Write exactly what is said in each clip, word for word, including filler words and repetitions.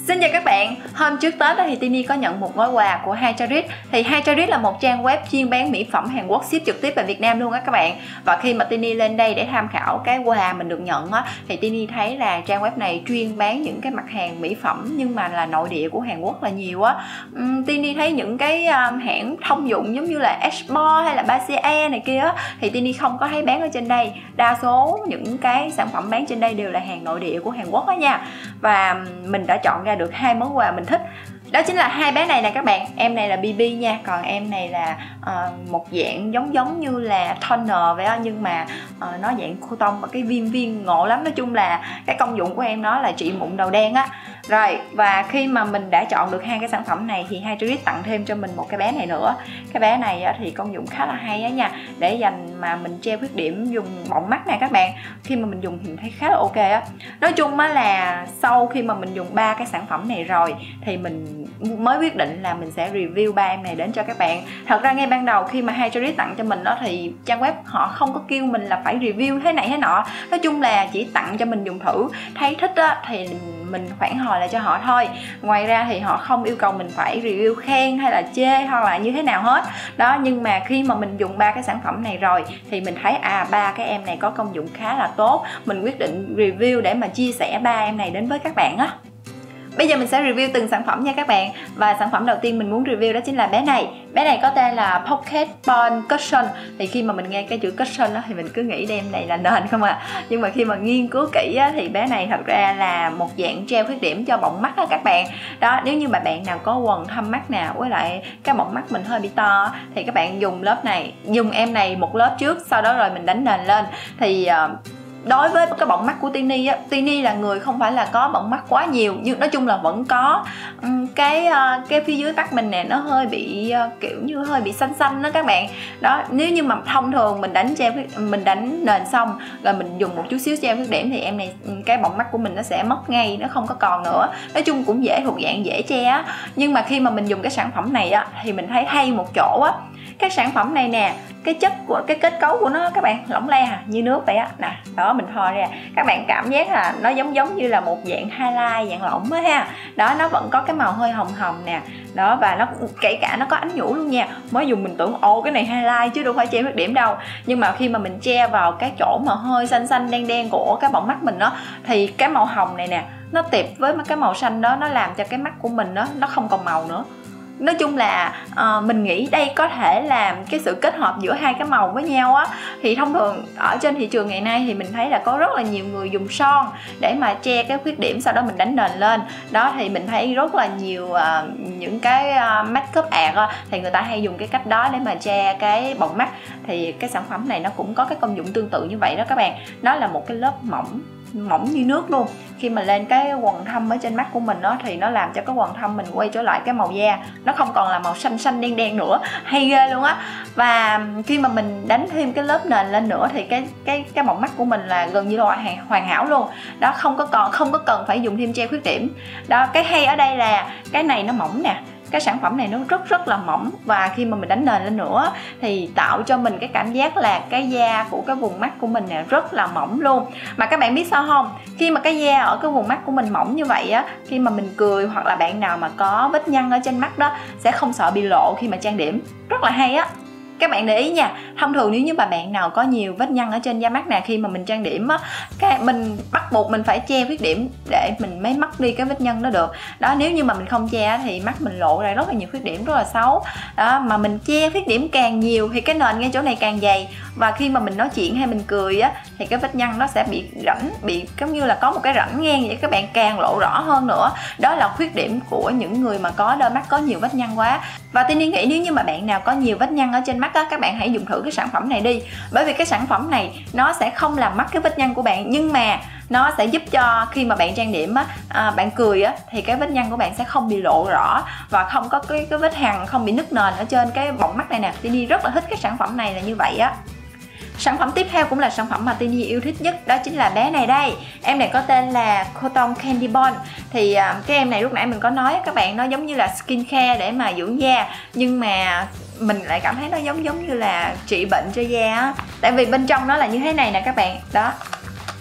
Xin chào các bạn, hôm trước Tết thì Tini có nhận một gói quà của HydraRich. Thì HydraRich là một trang web chuyên bán mỹ phẩm Hàn Quốc ship trực tiếp về Việt Nam luôn á các bạn. Và khi mà Tini lên đây để tham khảo cái quà mình được nhận á, thì Tini thấy là trang web này chuyên bán những cái mặt hàng mỹ phẩm nhưng mà là nội địa của Hàn Quốc là nhiều á. uhm, Tini thấy những cái um, hãng thông dụng giống như là Esport hay là Basia này kia á, thì Tini không có thấy bán ở trên đây. Đa số những cái sản phẩm bán trên đây đều là hàng nội địa của Hàn Quốc đó nha. Và mình đã chọn ra được hai món quà mình thích. Đó chính là hai bé này nè các bạn. Em này là bê bê nha, còn em này là uh, một dạng giống giống như là toner vậy đó, nhưng mà uh, nó dạng khô tông và cái viên viên ngộ lắm. Nói chung là cái công dụng của em nó là trị mụn đầu đen á. Rồi, và khi mà mình đã chọn được hai cái sản phẩm này thì HydraRich tặng thêm cho mình một cái bé này nữa. Cái bé này á, thì công dụng khá là hay á nha, để dành mà mình che khuyết điểm dùng bọng mắt nè các bạn. Khi mà mình dùng thì mình thấy khá là ok á. Nói chung á là sau khi mà mình dùng ba cái sản phẩm này rồi thì mình mới quyết định là mình sẽ review ba em này đến cho các bạn. Thật ra ngay ban đầu khi mà HydraRich tặng cho mình đó thì trang web họ không có kêu mình là phải review thế này thế nọ. Nói chung là chỉ tặng cho mình dùng thử, thấy thích á thì mình phản hồi lại cho họ thôi. Ngoài ra thì họ không yêu cầu mình phải review khen hay là chê hoặc là như thế nào hết đó. Nhưng mà khi mà mình dùng ba cái sản phẩm này rồi thì mình thấy à ba cái em này có công dụng khá là tốt. Mình quyết định review để mà chia sẻ ba em này đến với các bạn á. Bây giờ mình sẽ review từng sản phẩm nha các bạn. Và sản phẩm đầu tiên mình muốn review đó chính là bé này. Bé này có tên là Pocket Bond Cushion. Thì khi mà mình nghe cái chữ cushion đó thì mình cứ nghĩ đem này là nền không à. Nhưng mà khi mà nghiên cứu kỹ á, thì bé này thật ra là một dạng gel khuyết điểm cho bọng mắt đó các bạn. Đó, nếu như mà bạn nào có quầng thâm mắt nào với lại cái bọng mắt mình hơi bị to thì các bạn dùng lớp này, dùng em này một lớp trước, sau đó rồi mình đánh nền lên. Thì uh, đối với cái bọng mắt của Tini á, Tini là người không phải là có bọng mắt quá nhiều, nhưng nói chung là vẫn có cái cái phía dưới mắt mình nè nó hơi bị kiểu như hơi bị xanh xanh đó các bạn. Đó, nếu như mà thông thường mình đánh gel, mình đánh nền xong rồi mình dùng một chút xíu gel khuyết điểm thì em này cái bọng mắt của mình nó sẽ mất ngay, nó không có còn nữa. Nói chung cũng dễ, thuộc dạng dễ che á. Nhưng mà khi mà mình dùng cái sản phẩm này á thì mình thấy hay một chỗ á, cái sản phẩm này nè, cái chất của cái kết cấu của nó các bạn lỏng le như nước vậy á nè. Đó, mình thoa ra các bạn cảm giác là nó giống giống như là một dạng highlight dạng lỏng á ha. Đó, nó vẫn có cái màu hơi hồng hồng nè. Đó, và nó kể cả nó có ánh nhũ luôn nha. Mới dùng mình tưởng ồ cái này highlight chứ đâu phải che khuyết điểm đâu. Nhưng mà khi mà mình che vào cái chỗ mà hơi xanh xanh đen đen của cái bọng mắt mình đó thì cái màu hồng này nè nó tiệp với cái màu xanh đó, nó làm cho cái mắt của mình đó nó không còn màu nữa. Nói chung là uh, mình nghĩ đây có thể làm cái sự kết hợp giữa hai cái màu với nhau á. Thì thông thường ở trên thị trường ngày nay thì mình thấy là có rất là nhiều người dùng son để mà che cái khuyết điểm, sau đó mình đánh nền lên. Đó, thì mình thấy rất là nhiều uh, những cái uh, make up art á, thì người ta hay dùng cái cách đó để mà che cái bọng mắt. Thì cái sản phẩm này nó cũng có cái công dụng tương tự như vậy đó các bạn. Nó là một cái lớp mỏng mỏng như nước luôn. Khi mà lên cái quầng thâm ở trên mắt của mình đó thì nó làm cho cái quầng thâm mình quay trở lại cái màu da, nó không còn là màu xanh xanh đen đen nữa, hay ghê luôn á. Và khi mà mình đánh thêm cái lớp nền lên nữa thì cái cái cái bọng mắt của mình là gần như là hoàn hảo luôn. Đó, không có còn không có cần phải dùng thêm che khuyết điểm. Đó, cái hay ở đây là cái này nó mỏng nè. Cái sản phẩm này nó rất rất là mỏng, và khi mà mình đánh nền lên nữa thì tạo cho mình cái cảm giác là cái da của cái vùng mắt của mình nè rất là mỏng luôn. Mà các bạn biết sao không? Khi mà cái da ở cái vùng mắt của mình mỏng như vậy á, khi mà mình cười hoặc là bạn nào mà có vết nhăn ở trên mắt đó sẽ không sợ bị lộ khi mà trang điểm. Rất là hay á. Các bạn để ý nha, thông thường nếu như mà bạn nào có nhiều vết nhăn ở trên da mắt nè, khi mà mình trang điểm á, cái mình bắt buộc mình phải che khuyết điểm để mình mới mất đi cái vết nhăn đó được. Đó, nếu như mà mình không che thì mắt mình lộ ra rất là nhiều khuyết điểm rất là xấu. Đó, mà mình che khuyết điểm càng nhiều thì cái nền ngay chỗ này càng dày, và khi mà mình nói chuyện hay mình cười á thì cái vết nhăn nó sẽ bị rãnh, bị giống như là có một cái rãnh ngang vậy, các bạn càng lộ rõ hơn nữa. Đó là khuyết điểm của những người mà có đôi mắt có nhiều vết nhăn quá. Và Tini nghĩ nếu như mà bạn nào có nhiều vết nhăn ở trên mắt á, các bạn hãy dùng thử cái sản phẩm này đi. Bởi vì cái sản phẩm này nó sẽ không làm mất cái vết nhăn của bạn, nhưng mà nó sẽ giúp cho khi mà bạn trang điểm á, à, bạn cười á thì cái vết nhăn của bạn sẽ không bị lộ rõ và không có cái, cái vết hằn, không bị nứt nền ở trên cái bọng mắt này nè. Tini rất là thích cái sản phẩm này là như vậy á. Sản phẩm tiếp theo cũng là sản phẩm mà Tini yêu thích nhất, đó chính là bé này đây. Em này có tên là Cotton Candy Bond. Thì uh, cái em này lúc nãy mình có nói các bạn, nó giống như là skin care để mà dưỡng da, nhưng mà mình lại cảm thấy nó giống giống như là trị bệnh cho da á. Tại vì bên trong nó là như thế này nè các bạn. Đó,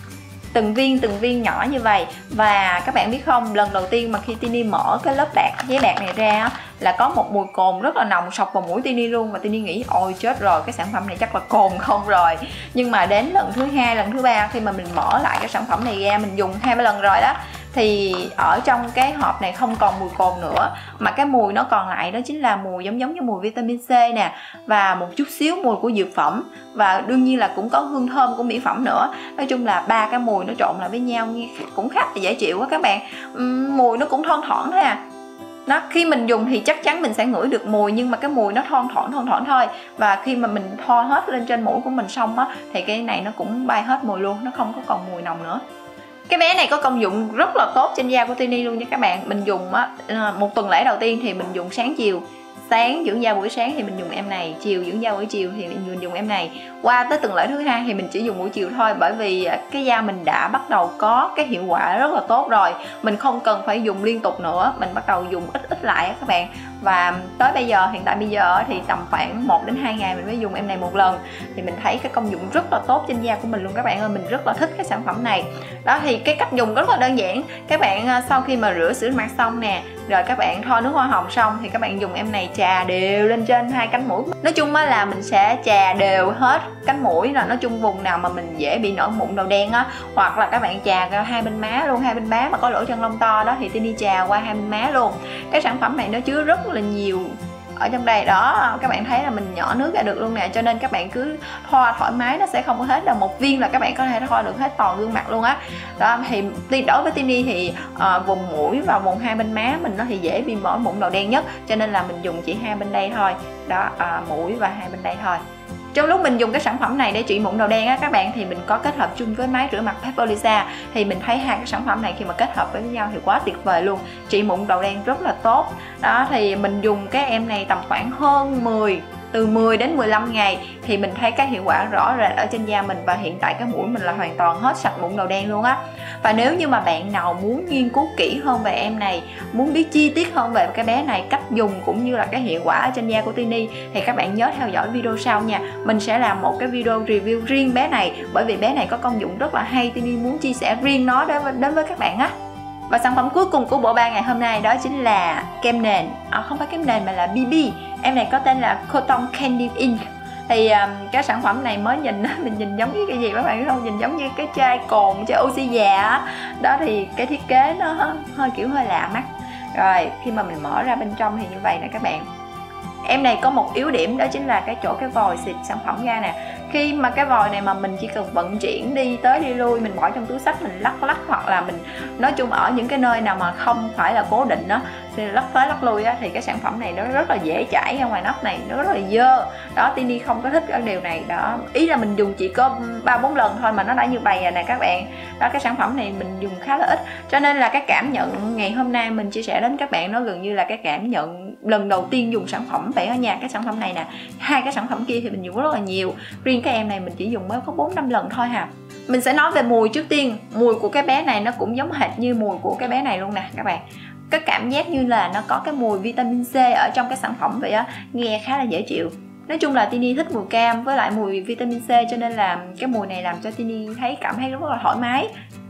từng viên từng viên nhỏ như vậy. Và các bạn biết không, lần đầu tiên mà khi Tini mở cái lớp bạc giấy bạc này ra là có một mùi cồn rất là nồng sộc vào mũi Tini luôn, và Tini nghĩ ôi chết rồi, cái sản phẩm này chắc là cồn không rồi. Nhưng mà đến lần thứ hai, lần thứ ba khi mà mình mở lại cái sản phẩm này ra, mình dùng hai ba lần rồi đó, thì ở trong cái hộp này không còn mùi cồn nữa, mà cái mùi nó còn lại đó chính là mùi giống giống như mùi vitamin C nè, và một chút xíu mùi của dược phẩm, và đương nhiên là cũng có hương thơm của mỹ phẩm nữa. Nói chung là ba cái mùi nó trộn lại với nhau cũng khá là dễ chịu quá các bạn. uhm, Mùi nó cũng thon thoảng thôi à. Nó khi mình dùng thì chắc chắn mình sẽ ngửi được mùi, nhưng mà cái mùi nó thon thoảng thon thoảng thôi. Và khi mà mình thoa hết lên trên mũi của mình xong á, thì cái này nó cũng bay hết mùi luôn, nó không có còn mùi nồng nữa. Cái bé này có công dụng rất là tốt trên da của Tini luôn nha các bạn. Mình dùng á, một tuần lễ đầu tiên thì mình dùng sáng chiều. Sáng dưỡng da buổi sáng thì mình dùng em này, chiều dưỡng da buổi chiều thì mình dùng em này. Qua tới tuần lễ thứ hai thì mình chỉ dùng buổi chiều thôi, bởi vì cái da mình đã bắt đầu có cái hiệu quả rất là tốt rồi. Mình không cần phải dùng liên tục nữa, mình bắt đầu dùng ít ít lại các bạn. Và tới bây giờ, hiện tại bây giờ thì tầm khoảng một đến hai ngày mình mới dùng em này một lần, thì mình thấy cái công dụng rất là tốt trên da của mình luôn các bạn ơi. Mình rất là thích cái sản phẩm này. Đó thì cái cách dùng rất là đơn giản. Các bạn sau khi mà rửa sữa mặt xong nè, rồi các bạn thoa nước hoa hồng xong thì các bạn dùng em này chà đều lên trên hai cánh mũi. Nói chung là mình sẽ chà đều hết cánh mũi, rồi nói chung vùng nào mà mình dễ bị nổi mụn đầu đen á, hoặc là các bạn chà ra hai bên má luôn, hai bên má mà có lỗ chân lông to đó thì Tini chà qua hai bên má luôn. Cái sản phẩm này nó chứa rất là nhiều ở trong đây đó, các bạn thấy là mình nhỏ nước ra được luôn nè, cho nên các bạn cứ thoa thoải mái, nó sẽ không có hết đâu. Một viên là các bạn có thể thoa được hết toàn gương mặt luôn á. Đó thì đối với Tini thì uh, vùng mũi và vùng hai bên má mình nó thì dễ bị nổi mụn đầu đen nhất, cho nên là mình dùng chỉ hai bên đây thôi đó, uh, mũi và hai bên đây thôi. Trong lúc mình dùng cái sản phẩm này để trị mụn đầu đen á các bạn, thì mình có kết hợp chung với máy rửa mặt Peppolisa. Thì mình thấy hai cái sản phẩm này khi mà kết hợp với nhau thì quá tuyệt vời luôn, trị mụn đầu đen rất là tốt. Đó thì mình dùng cái em này tầm khoảng hơn mười từ mười đến mười lăm ngày thì mình thấy cái hiệu quả rõ rệt ở trên da mình, và hiện tại cái mũi mình là hoàn toàn hết sạch mụn đầu đen luôn á. Và nếu như mà bạn nào muốn nghiên cứu kỹ hơn về em này, muốn biết chi tiết hơn về cái bé này, cách dùng cũng như là cái hiệu quả ở trên da của Tini, thì các bạn nhớ theo dõi video sau nha. Mình sẽ làm một cái video review riêng bé này, bởi vì bé này có công dụng rất là hay, Tini muốn chia sẻ riêng nó đến với các bạn á. Và sản phẩm cuối cùng của bộ ba ngày hôm nay đó chính là kem nền, à, không phải kem nền mà là bê bê. Em này có tên là Cotton Candy Ink. Thì um, cái sản phẩm này mới nhìn mình nhìn giống như cái gì các bạn biết không? Nhìn giống như cái chai cồn, chai oxy già á. Đó thì cái thiết kế nó hơi kiểu hơi lạ mắt. Rồi khi mà mình mở ra bên trong thì như vậy nè các bạn. Em này có một yếu điểm đó chính là cái chỗ cái vòi xịt sản phẩm ra nè. Khi mà cái vòi này mà mình chỉ cần vận chuyển đi tới đi lui, mình bỏ trong túi xách mình lắc lắc, hoặc là mình nói chung ở những cái nơi nào mà không phải là cố định đó thì lắc tới lắc lui á, thì cái sản phẩm này nó rất là dễ chảy ra ngoài nắp này, nó rất là dơ. Đó Tini không có thích cái điều này đó. Ý là mình dùng chỉ có ba bốn lần thôi mà nó đã như vậy rồi nè các bạn. Đó cái sản phẩm này mình dùng khá là ít, cho nên là cái cảm nhận ngày hôm nay mình chia sẻ đến các bạn nó gần như là cái cảm nhận lần đầu tiên dùng sản phẩm vậy ở nhà. Cái sản phẩm này nè, hai cái sản phẩm kia thì mình dùng rất là nhiều, riêng cái em này mình chỉ dùng mới có bốn năm lần thôi hà. Mình sẽ nói về mùi trước tiên. Mùi của cái bé này nó cũng giống hệt như mùi của cái bé này luôn nè các bạn. Cái cảm giác như là nó có cái mùi vitamin C ở trong cái sản phẩm vậy á, nghe khá là dễ chịu. Nói chung là Tini thích mùi cam với lại mùi vitamin C, cho nên là cái mùi này làm cho Tini thấy cảm thấy rất là thoải mái.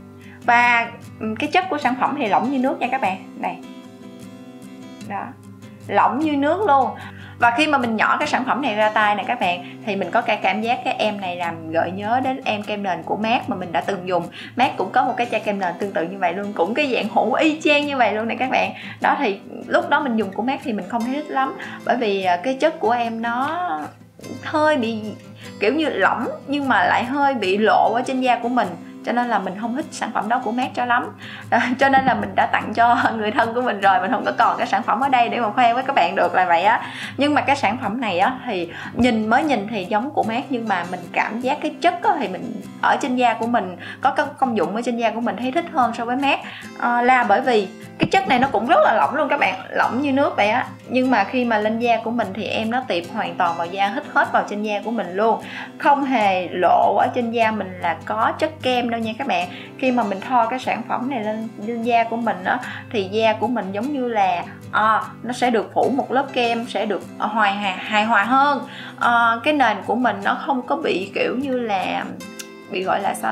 Và cái chất của sản phẩm thì lỏng như nước nha các bạn. Đây. Đó. Lỏng như nước luôn. Và khi mà mình nhỏ cái sản phẩm này ra tay này các bạn, thì mình có cái cảm giác cái em này làm gợi nhớ đến em kem nền của MAC mà mình đã từng dùng. MAC cũng có một cái chai kem nền tương tự như vậy luôn, cũng cái dạng hũ y chang như vậy luôn này các bạn. Đó thì lúc đó mình dùng của MAC thì mình không thấy thích lắm, bởi vì cái chất của em nó hơi bị kiểu như lỏng nhưng mà lại hơi bị lộ ở trên da của mình, cho nên là mình không thích sản phẩm đó của MAC cho lắm. Đó, cho nên là mình đã tặng cho người thân của mình rồi, mình không có còn cái sản phẩm ở đây để mà khoe với các bạn được là vậy á. Nhưng mà cái sản phẩm này á thì nhìn mới nhìn thì giống của MAC, nhưng mà mình cảm giác cái chất á, thì mình ở trên da của mình có cái công dụng ở trên da của mình thấy thích hơn so với MAC, à, là bởi vì cái chất này nó cũng rất là lỏng luôn các bạn, lỏng như nước vậy á. Nhưng mà khi mà lên da của mình thì em nó tiệp hoàn toàn vào da, hít hết vào trên da của mình luôn, không hề lộ ở trên da mình là có chất kem đâu nha các bạn. Khi mà mình thoa cái sản phẩm này lên, lên da của mình á, thì da của mình giống như là à, nó sẽ được phủ một lớp kem, sẽ được hòa hài hòa hơn. À, cái nền của mình nó không có bị kiểu như là bị gọi là sao ta,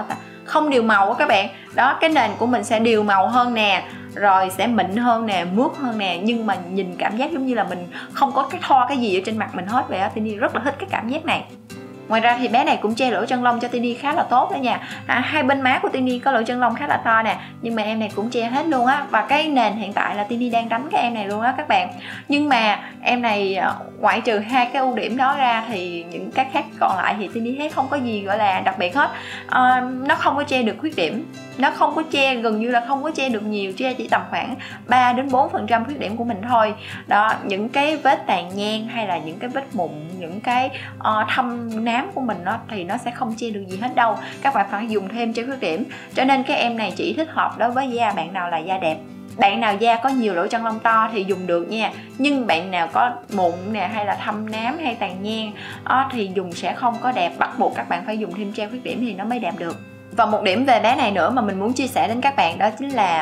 không điều màu á các bạn. Đó, cái nền của mình sẽ điều màu hơn nè, rồi sẽ mịn hơn nè, mướt hơn nè, nhưng mà nhìn cảm giác giống như là mình không có cái thoa cái gì ở trên mặt mình hết vậy á. Tini rất là thích cái cảm giác này. Ngoài ra thì bé này cũng che lỗ chân lông cho Tini khá là tốt đó nha. À, hai bên má của Tini có lỗ chân lông khá là to nè, nhưng mà em này cũng che hết luôn á. Và cái nền hiện tại là Tini đang đánh cái em này luôn á các bạn. Nhưng mà em này ngoại trừ hai cái ưu điểm đó ra thì những cái khác còn lại thì Tini thấy không có gì gọi là đặc biệt hết. À, nó không có che được khuyết điểm, nó không có che, gần như là không có che được nhiều, che chỉ tầm khoảng ba đến bốn phần trăm khuyết điểm của mình thôi. Đó, những cái vết tàn nhang hay là những cái vết mụn, những cái uh, thâm nám của mình đó, thì nó sẽ không che được gì hết đâu. Các bạn phải dùng thêm che khuyết điểm. Cho nên cái em này chỉ thích hợp đối với da bạn nào là da đẹp. Bạn nào da có nhiều lỗ chân lông to thì dùng được nha. Nhưng bạn nào có mụn nè, hay là thâm nám hay tàn nhang đó, thì dùng sẽ không có đẹp. Bắt buộc các bạn phải dùng thêm che khuyết điểm thì nó mới đẹp được. Và một điểm về bé này nữa mà mình muốn chia sẻ đến các bạn đó chính là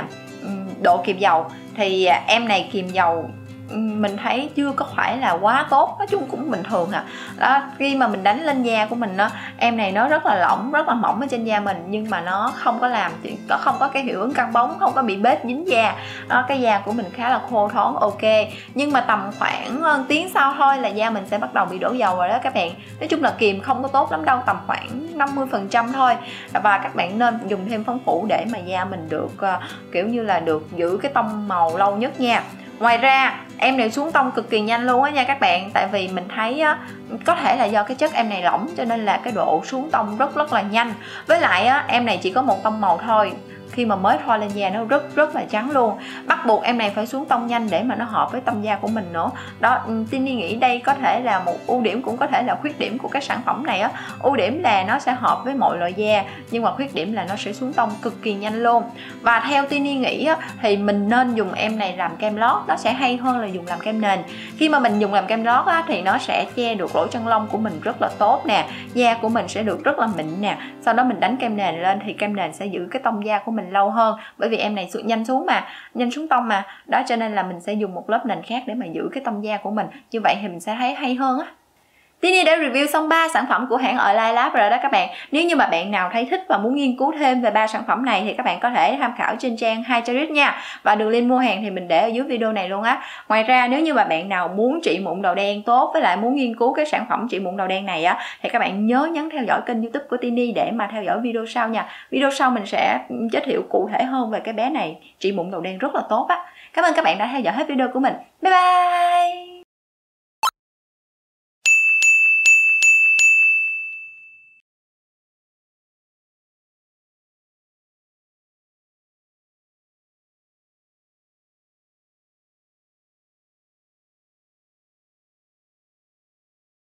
độ kiềm dầu. Thì em này kiềm dầu mình thấy chưa có phải là quá tốt, nói chung cũng bình thường à. Đó, khi mà mình đánh lên da của mình đó, em này nó rất là lỏng, rất là mỏng ở trên da mình, nhưng mà nó không có làm, có không có cái hiệu ứng căng bóng, không có bị bết dính da. Đó, cái da của mình khá là khô thoáng, ok. Nhưng mà tầm khoảng tiếng sau thôi là da mình sẽ bắt đầu bị đổ dầu rồi đó các bạn. Nói chung là kiềm không có tốt lắm đâu, tầm khoảng năm mươi phần trăm thôi. Và các bạn nên dùng thêm phấn phủ để mà da mình được uh, kiểu như là được giữ cái tông màu lâu nhất nha. Ngoài ra em này xuống tông cực kỳ nhanh luôn á nha các bạn. Tại vì mình thấy á, có thể là do cái chất em này lỏng cho nên là cái độ xuống tông rất rất là nhanh. Với lại á, em này chỉ có một tông màu thôi, khi mà mới thoa lên da nó rất rất là trắng luôn. Bắt buộc em này phải xuống tông nhanh để mà nó hợp với tông da của mình nữa. Đó, Tini nghĩ đây có thể là một ưu điểm, cũng có thể là khuyết điểm của cái sản phẩm này á. Ưu điểm là nó sẽ hợp với mọi loại da, nhưng mà khuyết điểm là nó sẽ xuống tông cực kỳ nhanh luôn. Và theo Tini nghĩ á, thì mình nên dùng em này làm kem lót, nó sẽ hay hơn là dùng làm kem nền. Khi mà mình dùng làm kem lót á, thì nó sẽ che được lỗ chân lông của mình rất là tốt nè, da của mình sẽ được rất là mịn nè. Sau đó mình đánh kem nền lên thì kem nền sẽ giữ cái tông da của mình lâu hơn, bởi vì em này nhanh xuống mà, nhanh xuống tông mà. Đó, cho nên là mình sẽ dùng một lớp nền khác để mà giữ cái tông da của mình. Như vậy thì mình sẽ thấy hay hơn á. Tini đã review xong ba sản phẩm của hãng Align Lab rồi đó các bạn. Nếu như mà bạn nào thấy thích và muốn nghiên cứu thêm về ba sản phẩm này thì các bạn có thể tham khảo trên trang HighChoice nha. Và đường link mua hàng thì mình để ở dưới video này luôn á. Ngoài ra nếu như mà bạn nào muốn trị mụn đầu đen tốt với lại muốn nghiên cứu cái sản phẩm trị mụn đầu đen này á, thì các bạn nhớ nhấn theo dõi kênh YouTube của Tini để mà theo dõi video sau nha. Video sau mình sẽ giới thiệu cụ thể hơn về cái bé này trị mụn đầu đen rất là tốt á. Cảm ơn các bạn đã theo dõi hết video của mình. Bye bye.